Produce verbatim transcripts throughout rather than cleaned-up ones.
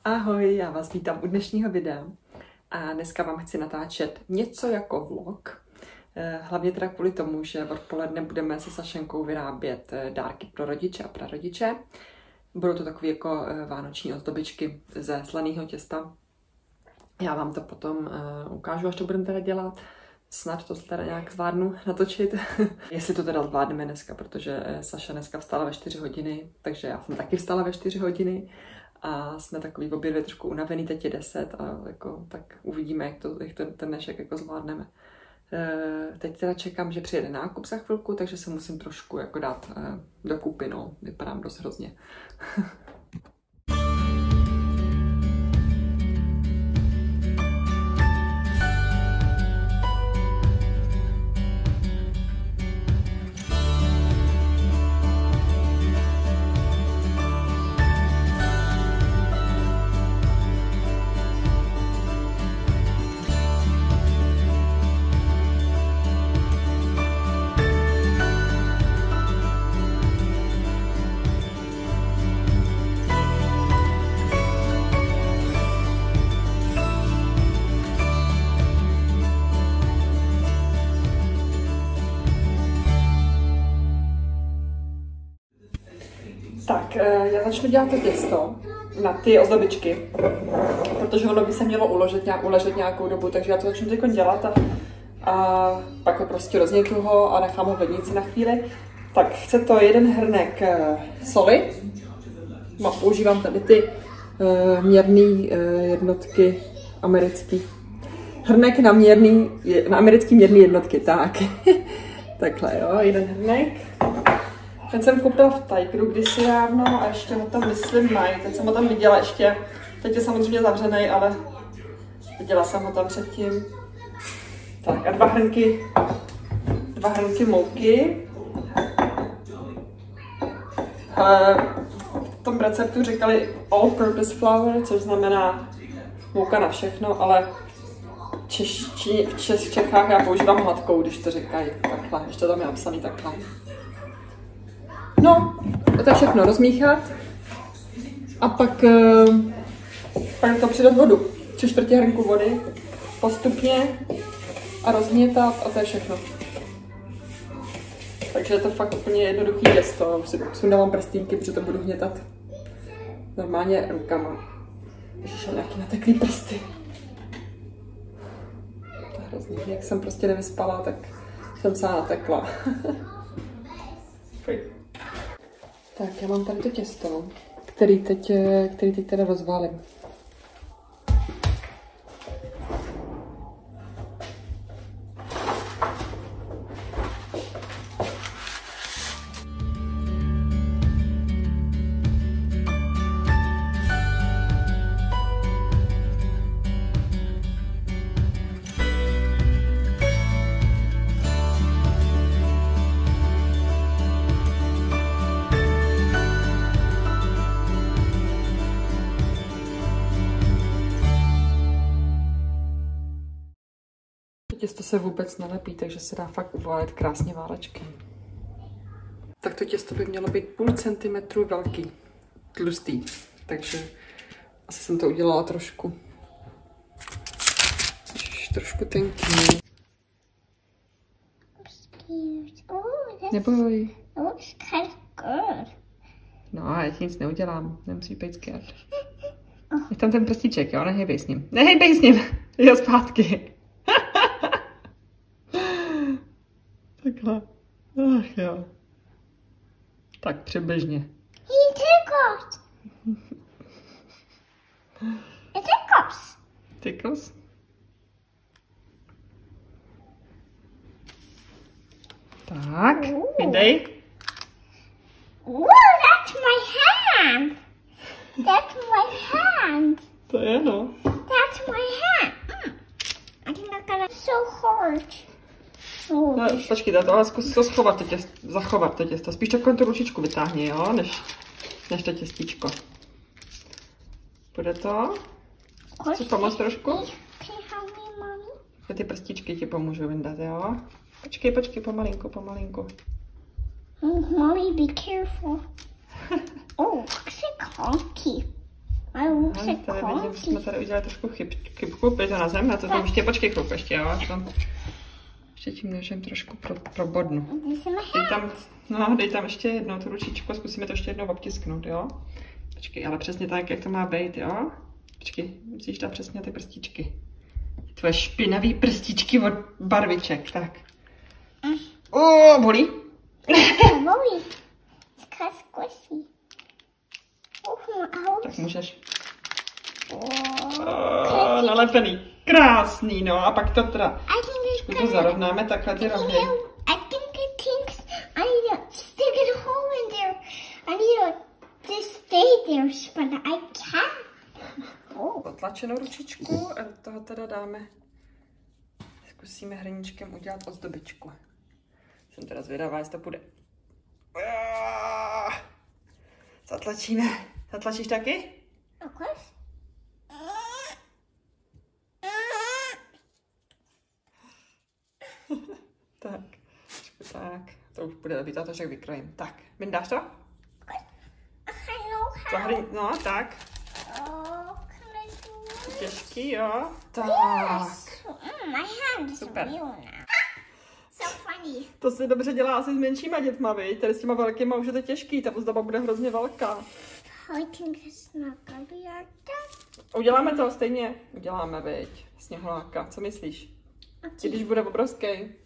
Ahoj, já vás vítám u dnešního videa a dneska vám chci natáčet něco jako vlog. Hlavně teda kvůli tomu, že odpoledne budeme se Sašenkou vyrábět dárky pro rodiče a prarodiče. Budou to takové jako vánoční ozdobičky ze slaného těsta. Já vám to potom ukážu, až to budeme teda dělat. Snad to teda nějak zvládnu natočit. Jestli to teda zvládneme dneska, protože Saša dneska vstala ve čtyři hodiny, takže já jsem taky vstala ve čtyři hodiny. A jsme takový obě dvě trošku unavený, teď je deset a jako, tak uvidíme, jak, to, jak ten, ten dnešek jako zvládneme. E, teď teda čekám, že přijede nákup za chvilku, takže se musím trošku jako dát e, dokupy, no. Vypadám dost hrozně. Tak, já začnu dělat to těsto na ty ozdobičky, protože ono by se mělo uložit, nějak, uležet nějakou dobu, takže já to začnu teď dělat a, a pak ho prostě roznětu ho a nechám ho v lednici na chvíli. Tak chce to jeden hrnek soli, a používám tady ty uh, měrné uh, jednotky americký. Hrnek na, měrný, na americký měrné jednotky, tak. Takhle jo, jeden hrnek. Ten jsem koupila v Tigeru kdysi dávno a ještě ho tam myslím mají. Teď jsem ho tam viděla ještě, teď je samozřejmě zavřený, ale viděla jsem ho tam předtím. Tak a dva hrnky, dva hrnky mouky. V tom receptu říkali all-purpose flour, což znamená mouka na všechno, ale čeští, v, Čes, v Čechách já používám hladkou, když to říkají takhle, ještě tam je napsaný takhle. No, to je všechno rozmíchat a pak, pak to přidat vodu, tři čtvrtě hrnku vody, postupně a rozhnětat a to je všechno. Takže je to fakt úplně jednoduchý těsto, už si sundávám prstínky, protože to budu hnětat normálně rukama. Ježiš, mám nějaký nateklý prsty. To je hrozný, jak jsem prostě nevyspala, tak jsem se natekla. Tak, já mám tady to těsto, který teď, který teď teda rozválím. Těsto se vůbec nelepí, takže se dá fakt uvalit krásně válečkem. Tak to těsto by mělo být půl centimetru velký, tlustý, takže asi jsem to udělala trošku, trošku tenký. Neboj. No, já ti nic neudělám, nemusíš být scared. Je tam ten prstíček, jo, nehejbej s ním. Nehejbej s ním, jo, zpátky. Takhle. Ach jo. Tak přibližně. He tickles. It tickles. Tickles? Tak, vydej. Ooh, that's my hand. That's my hand. To je no. That's my hand. Mm. I think I'm gonna so hard. Oh, No, počkej, to ale zkus to schovat, to těsto, zachovat to těsto. Spíš takovou tu ručičku vytáhni, jo, než, než to těstíčko. Bude to? Chci pomoct trošku? Ty prstíčky ti pomůžu vyndat, jo? Počkej, počkej, pomalinku, pomalinku. Oh, mommy, be careful. Oh, looks like clunky. I tady vidím, jsme tady udělali trošku chyb, chybku, pojď to na zem, a to tam ještě, počkej chvilku ještě, jo, až tam ještě tím nožem trošku pro, probodnu. Dej tam, no, dej tam ještě jednou tu ručičku, zkusíme to ještě jednou obtisknout, jo. Počkej, ale přesně tak, jak to má být, jo. Počkej, musíš dát přesně ty prstíčky. Tvoje špinavý prstíčky od barviček, tak. O, oh, bolí? Bolí. Squishy. Tak můžeš. Oh, nalepený. Krásný, no. A pak to teda. Trošku to zarovnáme takhle ty rohy. I think it thinks I need to stick a hole in there. I need to just stay there, but I can't. Oh. Potlačenou ručičku a do toho teda dáme. Zkusíme hrníčkem udělat ozdobičku. Jsem teda zvědavá, jestli to půjde. Zatlačíme. Zatlačíš taky? Of course. Tak, tak, to už bude být, a to však vykrojím. Tak, vyndáš to? Zahrň, no, tak. Těžký, jo? Tak. Super. So funny. To se dobře dělá asi s menšíma dětma, viď? Tady s těma velkýma už je to těžký, ta ozdoba bude hrozně velká. I think it's not gonna be like that. Uděláme to stejně? Uděláme, viď? Sněhuláka, co myslíš? I když bude obrovský.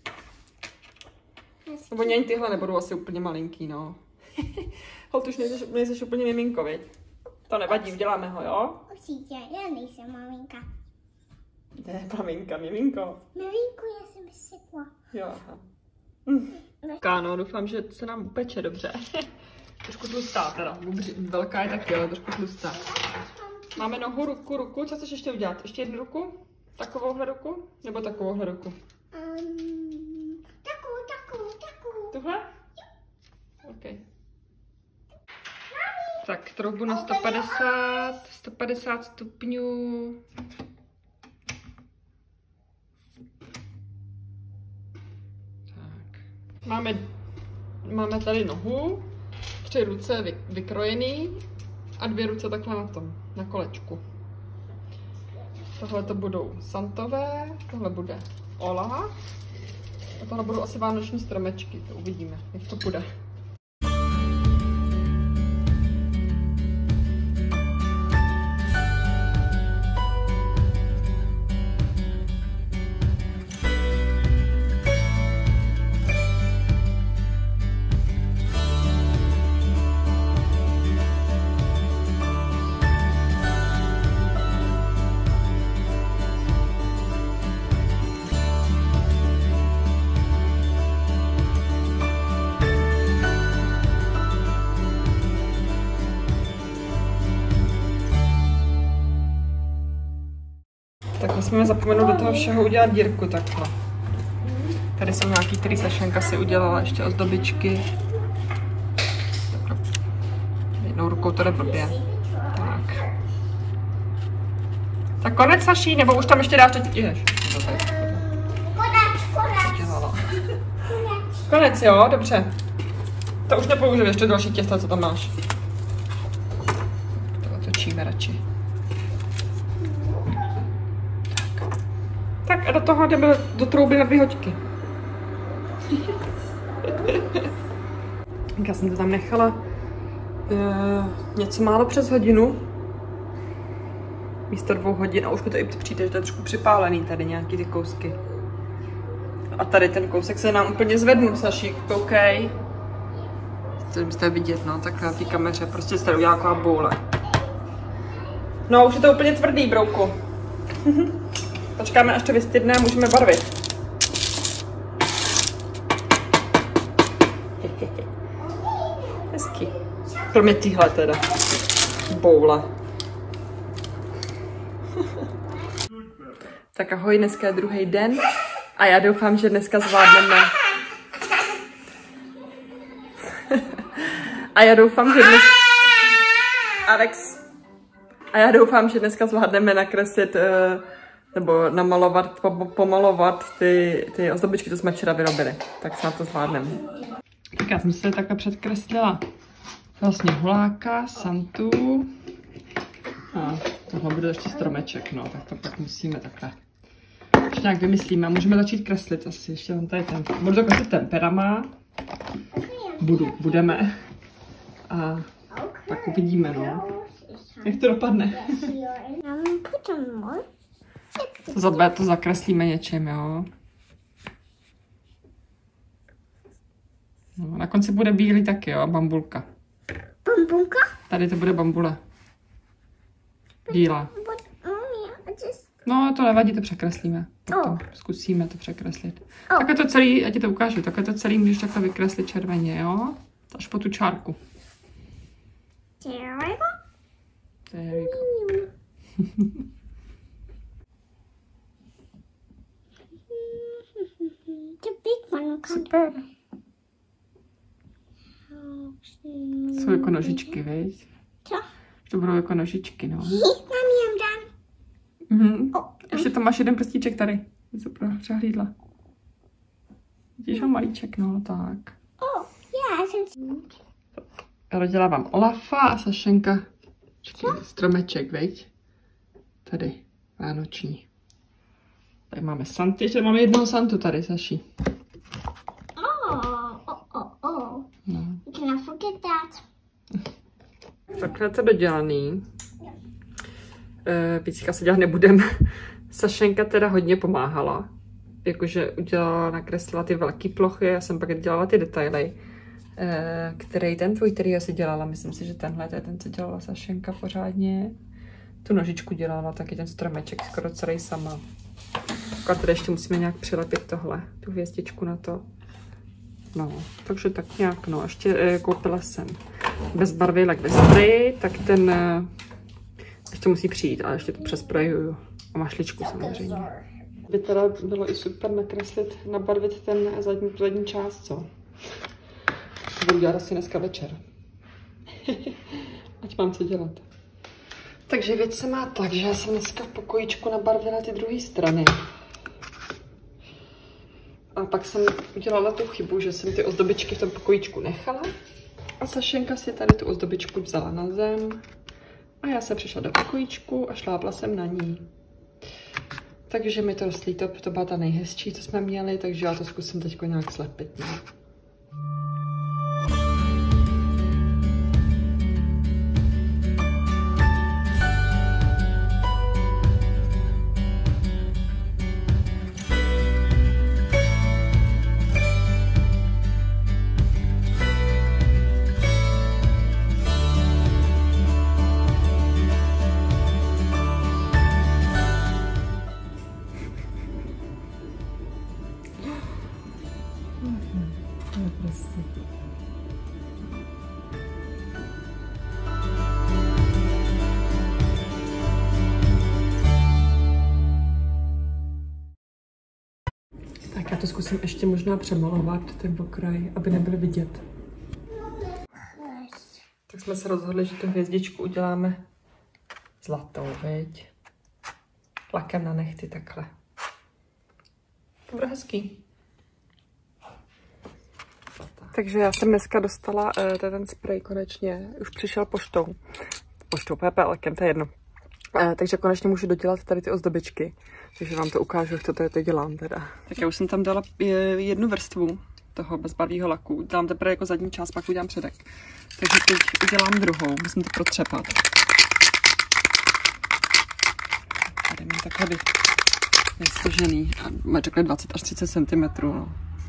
Nebo ani tyhle nebudou asi úplně malinký, no. Holt, už nejseš, nejseš úplně miminko, viď? To nevadí, uděláme ho, jo? Určitě, já nejsem maminka. Ne, maminka, miminko. Miminku, já jsem sykla. Jo, aha. Hm. Káno, doufám, že se nám upeče dobře. Trošku tlustá teda, velká je taky, ale trošku tlustá. Máme nohu, ruku, ruku, co chceš ještě udělat? Ještě jednu ruku? Takovouhle ruku? Nebo takovouhle ruku? Um, takovou, takovou, takovou. Tohle? OK. Tak troubu na sto padesát, sto padesát stupňů. Tak. Máme, máme tady nohu, tři ruce vy, vykrojený a dvě ruce takhle na tom, na kolečku. Tohle to budou santové, tohle bude ola a tohle budou asi vánoční stromečky, to uvidíme, jak to bude. Tak musíme zapomenout do toho všeho udělat dírku takhle. Tady jsou nějaký, který Sašenka si udělala, ještě ozdobičky. Jednou rukou to jde blbě. Tak. Tak konec, Saší, nebo už tam ještě dáš teď? Jež. Konec, jo, dobře. To už nepoužiju, ještě další těsto, co tam máš. To otočíme radši. Tak a do toho jdeme do trouby na dvě hoďky. Já jsem to tam nechala e, něco málo přes hodinu. Místo dvou hodin a už mi to i přijde, že to je trošku připálený tady nějaký ty kousky. A tady ten kousek se nám úplně zvednul, Sašík, koukej. To byste vidět, no, tak na té kameře, prostě se tady udělá taková boule. No, už je to úplně tvrdý, brouku. Počkáme, až to vystydne a můžeme barvit. Hezky. Kromě týhle teda. Boule. Tak ahoj, dneska je druhý den a já doufám, že dneska zvládneme. A já doufám, že dnes... Alex. A já doufám, že dneska zvládneme nakreslit... Uh... nebo namalovat, pomalovat ty, ty ozdobičky, co jsme včera vyrobili. Tak snad to zvládneme. Tak já jsem si takhle předkreslila vlastně huláka, Santu. A tohle bude ještě stromeček, no, tak to pak musíme takhle. Ještě nějak vymyslíme, můžeme začít kreslit asi, ještě tam tady ten, budu to kreslit temperama. Budu, budeme. A tak uvidíme, no. Jak to dopadne. To za dvě to zakreslíme něčím, jo. No, na konci bude bílý taky, jo, bambulka. Bambulka? Tady to bude bambule. Bílá. No, to nevadí, to překreslíme. Potom zkusíme to překreslit. Oh. Takhle to celý, já ti to ukážu, takhle to celý můžeš takhle vykreslit červeně, jo? Až po tu čárku. There we go. There we go. The big one. Super. Jsou jako nožičky, viď? Co? To budou jako nožičky, no. Mami, I'm done. Mhm. Oh, ještě tam máš jeden prstíček tady. Jsem to přehlídla. Vidíš ho malíček, no tak. Oh, yeah, I can see. Já dodělávám Olafa a Sašenka. Počkej, stromeček, viď? Tady, vánoční. Tady máme Santy, ještě máme jednoho Santu tady, Saši. Oh, oh, oh, oh. No. You cannot forget that. Takhle to dodělaný. E, víc se dělat nebudem. Sašenka teda hodně pomáhala. Jakože udělala, nakreslila ty velké plochy, já jsem pak dělala ty detaily. E, který ten tvůj, který asi dělala, myslím si, že tenhle to je ten, co dělala Sašenka pořádně. Tu nožičku dělala, taky ten stromeček skoro celý sama. A tady ještě musíme nějak přilepit tohle, tu hvězdičku na to. No, takže tak nějak, no, ještě e, koupila jsem bezbarvejlek ve spreji, tak ten e, ještě musí přijít, ale ještě to přesprejuju. A mašličku samozřejmě. By teda bylo i super nakreslit, nabarvit ten zadní, zadní část, co? To budu dělat asi dneska večer. Ať mám co dělat. Takže věc se má tak, že já jsem dneska v pokojíčku nabarvila ty druhé strany. A pak jsem udělala tu chybu, že jsem ty ozdobičky v tom pokojíčku nechala. A Sašenka si tady tu ozdobičku vzala na zem. A já jsem přišla do pokojíčku a šlápla jsem na ní. Takže mi to rostlí, to, to byla ta nejhezčí, co jsme měli, takže já to zkusím teď nějak slepit. Ne? Tak já to zkusím ještě možná přemalovat, ten pokraj, aby nebyl vidět. Tak jsme se rozhodli, že tu hvězdičku uděláme zlatou, veď? Lakem na nechty takhle. To bude hezký. Takže já jsem dneska dostala uh, ten spray konečně, už přišel poštou. Poštou, PPLkem, to je jedno. Uh, takže konečně můžu dodělat tady ty ozdobičky. Takže vám to ukážu, jak to tady to dělám teda. Tak já už jsem tam dala jednu vrstvu toho bezbarvého laku. Dělám teprve jako zadní část, pak udělám předek. Takže teď udělám druhou, musím to protřepat. Tady mám takhle vysvěžený a má takhle dvacet až třicet centimetrů. No.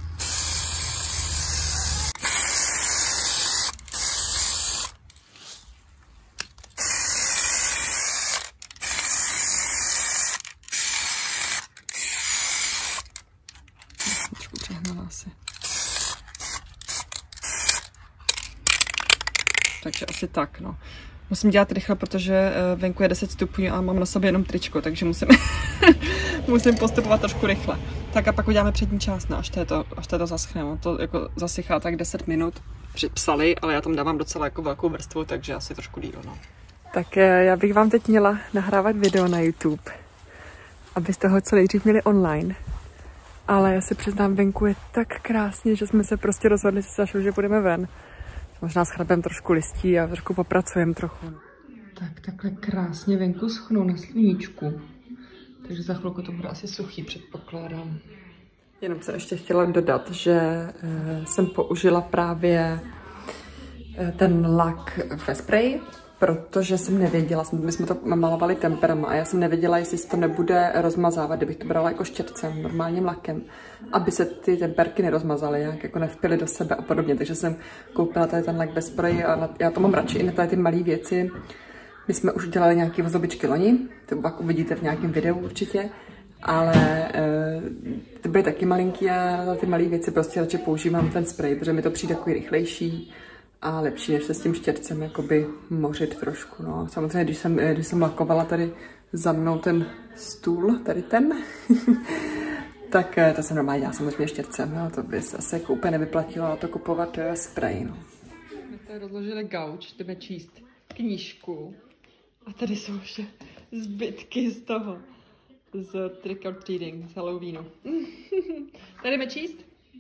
Takže asi tak, no. Musím dělat rychle, protože venku je deset stupňů a mám na sobě jenom tričko, takže musím, musím postupovat trošku rychle. Tak a pak uděláme přední část, no, až to, je to, až to, je to zaschne. No. To jako zasychá tak deset minut, připsali, ale já tam dávám docela jako velkou vrstvu, takže asi trošku díl, no. Tak já bych vám teď měla nahrávat video na YouTube, abyste ho co nejdřív měli online. Ale já si přiznám, venku je tak krásně, že jsme se prostě rozhodli se Sašou, že půjdeme ven. Možná schrabem trošku listí a trošku popracujeme trochu. Tak takhle krásně venku schnou na sluníčku. Takže za chvilku to bude asi suchý, předpokládám. Jenom jsem ještě chtěla dodat, že e, jsem použila právě e, ten lak ve spreji, protože jsem nevěděla, my jsme to malovali temperama a já jsem nevěděla, jestli se to nebude rozmazávat, kdybych to brala jako štětcem, normálním lakem, aby se ty temperky nerozmazaly, jak jako nevpily do sebe a podobně. Takže jsem koupila tady ten lak bez spreji a já to mám radši i na tady ty malé věci. My jsme už dělali nějaké ozdobičky loni, to pak uvidíte v nějakém videu určitě, ale e, ty byly taky malinký a na ty malé věci prostě radši používám ten sprej, protože mi to přijde takový rychlejší a lepší, než se s tím štětcem jakoby mořit trošku. No. Samozřejmě, když jsem, když jsem lakovala tady za mnou ten stůl, tady ten, tak to jsem normálně dělala samozřejmě štětcem, no. To by se asi jako úplně nevyplatilo na to kupovat sprej. No. My tady rozložili gauč, jdeme číst knížku. A tady jsou ještě zbytky z toho, z trick or treating, z Halloweenu. Tady jdeme číst?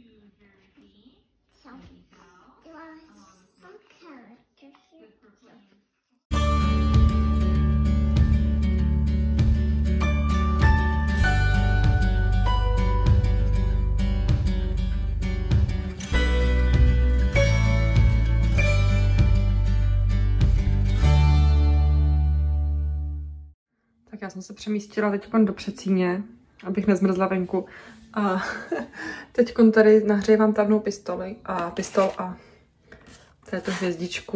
Tak já jsem se přemístila teď do předsíně, abych nezmrzla venku. A teď tady nahřejvám tavnou pistoli a pistol a této hvězdičku.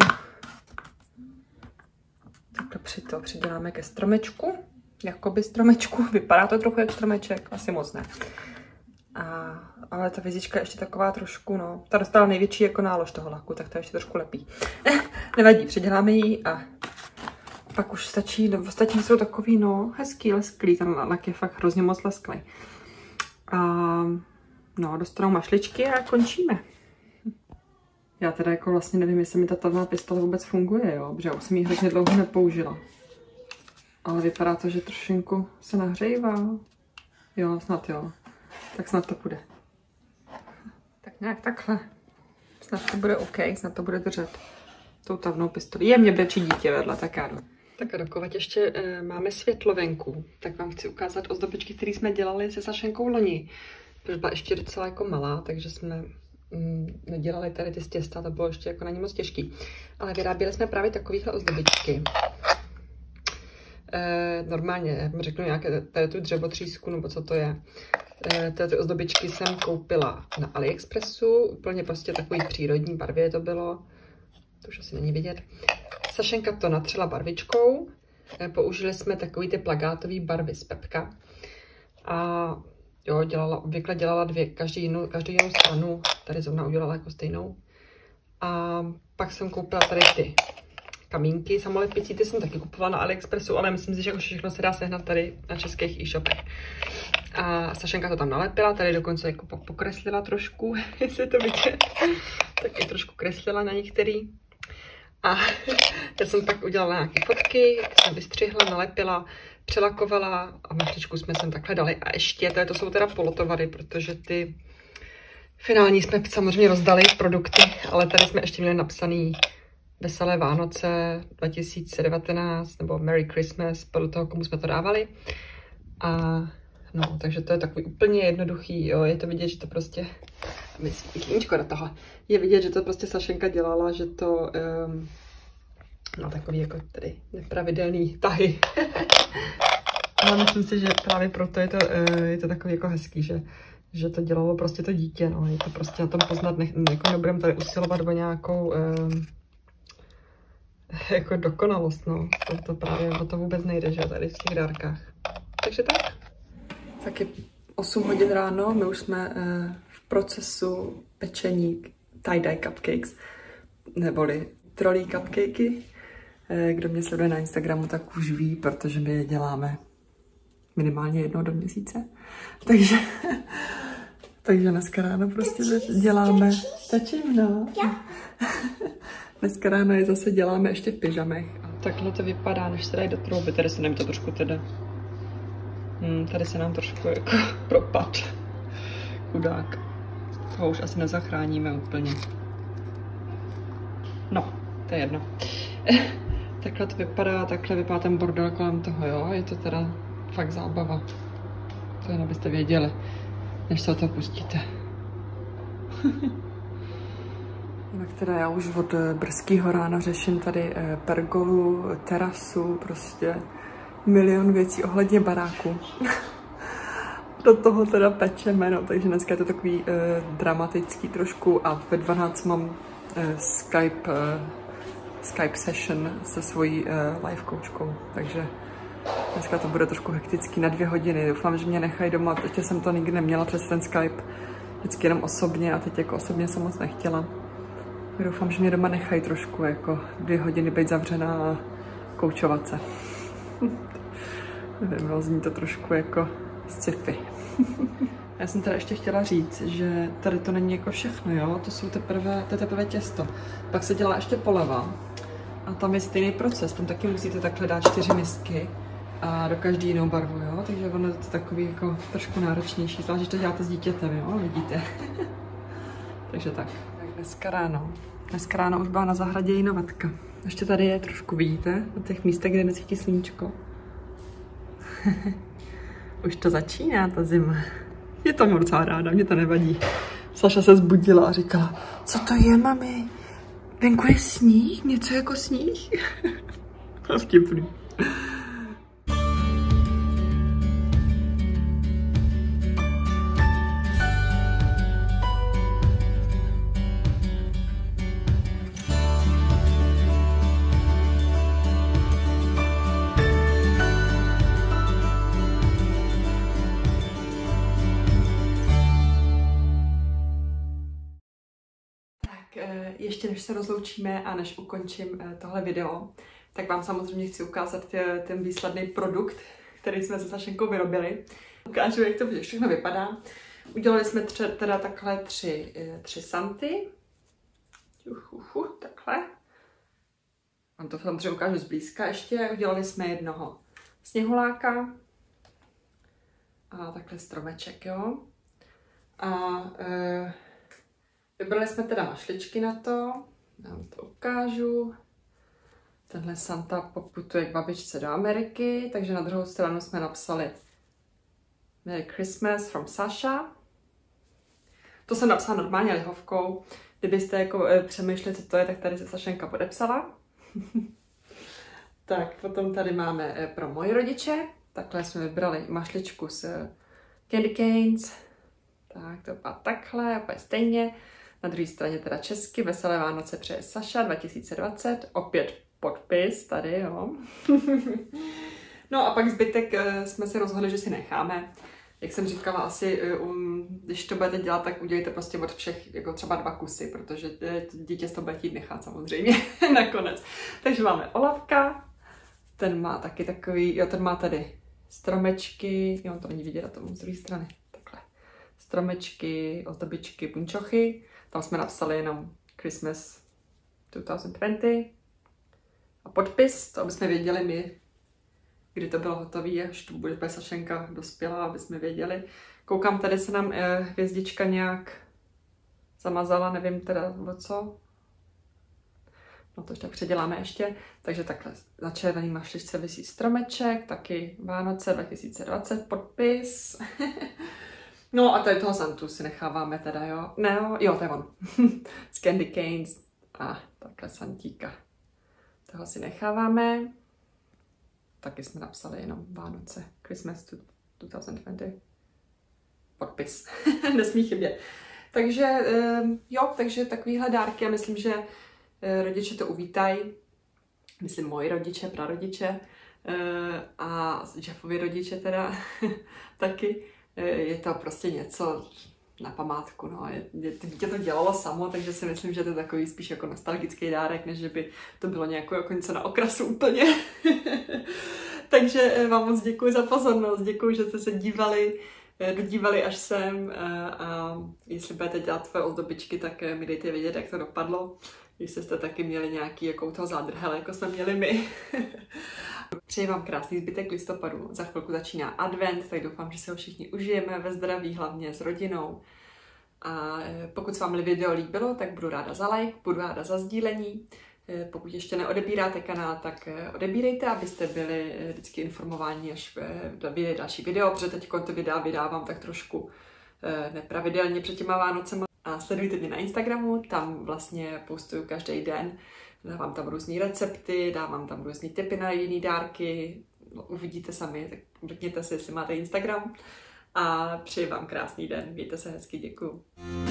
Takhle při to přiděláme ke stromečku. Jakoby stromečku. Vypadá to trochu jak stromeček, asi moc ne. A, ale ta hvězdička je ještě taková trošku, no. Ta dostala největší jako nálož toho laku, tak to ještě trošku lepí. Nevadí, přiděláme ji a pak už stačí, no, ostatní jsou takový, no, hezký, lesklý, ten lak je fakt hrozně moc lesklý. A no, dostanou mašličky a končíme. Já teda jako vlastně nevím, jestli mi ta tavná pistole vůbec funguje, jo, protože já už jsem ji hrozně dlouho nepoužila. Ale vypadá to, že trošinku se nahřejvá. Jo, snad jo. Tak snad to bude. Tak nějak takhle. Snad to bude OK, snad to bude držet tou tavnou pistoli. Jemně brečí dítě vedle, tak já jdu. Tak a dokovat ještě e, máme světlo venku, tak vám chci ukázat ozdobičky, které jsme dělali se Sašenkou loni. Protože byla ještě docela jako malá, takže jsme mm, nedělali tady ty z těsta, to bylo ještě jako na ní moc těžký. Ale vyráběli jsme právě takovýhle ozdobičky. E, normálně, řeknu nějaké tady tu dřevotřísku, nebo co to je. E, ty ozdobičky jsem koupila na AliExpressu, úplně prostě takový přírodní barvě to bylo. To už asi není vidět. Sašenka to natřela barvičkou. Použili jsme takový ty plagátové barvy z Pepka. A jo, dělala, obvykle dělala dvě, každý jinou, každou jinou stranu. Tady zrovna udělala jako stejnou. A pak jsem koupila tady ty kamínky samolepicí. Ty jsem taky kupovala na AliExpressu, ale myslím si, že všechno se dá sehnat tady na českých e-shopech. A Sašenka to tam nalepila, tady dokonce jako pokreslila trošku, jestli to vidíte. Tak i trošku kreslila na některý. A já jsem pak udělala nějaké fotky, jsem vystřihla, nalepila, přelakovala a mašličku jsme sem takhle dali. A ještě, tady to jsou teda polotovary, protože ty finální jsme samozřejmě rozdali produkty, ale tady jsme ještě měli napsaný Veselé Vánoce dva tisíce devatenáct nebo Merry Christmas, podle toho, komu jsme to dávali. A no, takže to je takový úplně jednoduchý, jo, je to vidět, že to prostě, sluníčko do toho, je vidět, že to prostě Sašenka dělala, že to, um, no takový jako tady nepravidelný tahy. Ale myslím si, že právě proto je to, uh, je to takový jako hezký, že, že to dělalo prostě to dítě, no, je to prostě na tom poznat, ne, jako nebudeme tady usilovat o nějakou, um, jako dokonalost, no, to, to právě o to vůbec nejde, že tady v těch dárkách. Takže tak. Tak je osm hodin ráno, my už jsme uh, v procesu pečení tie-dye cupcakes, neboli trolí cupcakey. Uh, kdo mě sleduje na Instagramu, tak už ví, protože my je děláme minimálně jednou do měsíce. Takže, takže dneska ráno prostě děláme... Stačím, no. Dneska ráno je zase děláme ještě v pyžamech. Takhle to vypadá, než se dají do trouby. Tady se nám to trošku teda... Hmm, tady se nám trošku jako propad. Chudák. Toho už asi nezachráníme úplně. No, to je jedno. Takhle to vypadá, takhle vypadá ten bordel kolem toho, jo? Je to teda fakt zábava. To jen abyste věděli, než se o to pustíte. Jinak teda já už od brzkého rána řeším tady pergolu, terasu, prostě milion věcí ohledně baráku. Do toho teda pečeme, no, takže dneska je to takový uh, dramatický trošku a ve dvanáct mám uh, Skype, uh, Skype session se svojí uh, life coachkou, takže dneska to bude trošku hektický na dvě hodiny. Doufám, že mě nechají doma, teď jsem to nikdy neměla přes ten Skype, vždycky jenom osobně a teď jako osobně jsem moc nechtěla. Doufám, že mě doma nechají trošku jako dvě hodiny být zavřená a koučovat se. Nevím, no, zní to trošku jako sci-fi. Já jsem teda ještě chtěla říct, že tady to není jako všechno, jo? To jsou teprve, to je teprve těsto. Pak se dělá ještě poleva a tam je stejný proces. Tam taky musíte takhle dát čtyři misky a do každý jinou barvu, jo? Takže ono je to takový jako trošku náročnější, zvlášť, že to děláte s dítětem, jo? Vidíte. Takže tak. Tak dneska ráno. Dneska ráno už byla na zahradě jinovatka. Ještě tady je trošku, vidíte, na těch místech, kde necítí sluníčko. Už to začíná, ta zima. Je to docela ráda, mě to nevadí. Saša se zbudila a říkala, co to je, mami? Venku je sníh? Něco jako sníh? To je vtipný. Ještě než se rozloučíme a než ukončím tohle video, tak vám samozřejmě chci ukázat ten výsledný produkt, který jsme se Sašenkou vyrobili. Ukážu, jak to všechno vypadá. Udělali jsme tři, teda takhle tři, tři santy. Uh, uh, uh, takhle. Vám to samozřejmě ukážu zblízka ještě. Udělali jsme jednoho sněhuláka a takhle stromeček, jo. A e, vybrali jsme teda mašličky na to, já vám to ukážu. Tenhle Santa poputuje k babičce do Ameriky, takže na druhou stranu jsme napsali Merry Christmas from Sasha. To jsem napsala normálně lihovkou. Kdybyste jako e, přemýšleli, co to je, tak tady se Sašenka podepsala. Tak, potom tady máme e, pro moje rodiče. Takhle jsme vybrali mašličku s candy canes. Tak, to vypadá takhle, úplně stejně. Na druhé straně teda česky, Veselé Vánoce přeje Saša dva tisíce dvacet, opět podpis tady, jo. No a pak zbytek jsme si rozhodli, že si necháme. Jak jsem říkala, asi um, když to budete dělat, tak udělejte prostě od všech jako třeba dva kusy, protože dítě to bude chtít nechat samozřejmě nakonec. Takže máme Olavka, ten má taky takový, jo, ten má tady stromečky, jo, to není vidět, a to mám z druhé strany, takhle. Stromečky, ozdobičky, punčochy. Tam jsme napsali jenom Christmas dva tisíce dvacet. A podpis, to aby jsme věděli my, kdy to bylo hotové, až to bude Sašenka dospělá, aby jsme věděli. Koukám, tady se nám eh, hvězdička nějak zamazala, nevím teda o co. No to už tak předěláme ještě. Takže takhle na červený mašličce visí stromeček, taky Vánoce dva tisíce dvacet, podpis. No a tady toho Santu si necháváme teda, jo. Ne, jo, jo, to je on. Z candy canes a takhle Santíka. Toho si necháváme. Taky jsme napsali jenom Vánoce. Christmas dva tisíce dvacet. Podpis. Nesmí chybět. Takže jo, takže takovýhle dárky. Já myslím, že rodiče to uvítají. Myslím moji rodiče, prarodiče. A Jeffovi rodiče teda taky. Je to prostě něco na památku, no. Dítě to dělalo samo, takže si myslím, že to je takový spíš jako nostalgický dárek, než že by to bylo nějakou jako něco na okrasu úplně. Takže vám moc děkuji za pozornost, děkuji, že jste se dívali, dodívali až sem a jestli budete dělat tvoje ozdobičky, tak mi dejte vědět, jak to dopadlo. Jestli jste taky měli nějaký jako toho zádrhele, jako jsme měli my. Přeji vám krásný zbytek listopadu. Za chvilku začíná advent, tak doufám, že se ho všichni užijeme ve zdraví, hlavně s rodinou. A pokud se vám video líbilo, tak budu ráda za like, budu ráda za sdílení. Pokud ještě neodebíráte kanál, tak odebírejte, abyste byli vždycky informováni, až vyjde další video, protože teď to videa vydávám tak trošku nepravidelně před těma Vánocema. A sledujte mě na Instagramu, tam vlastně postuju každý den, dávám tam různé recepty, dávám tam různé tipy na jiné dárky, no, uvidíte sami, tak řekněte si, jestli máte Instagram. A přeji vám krásný den, mějte se hezky, děkuju.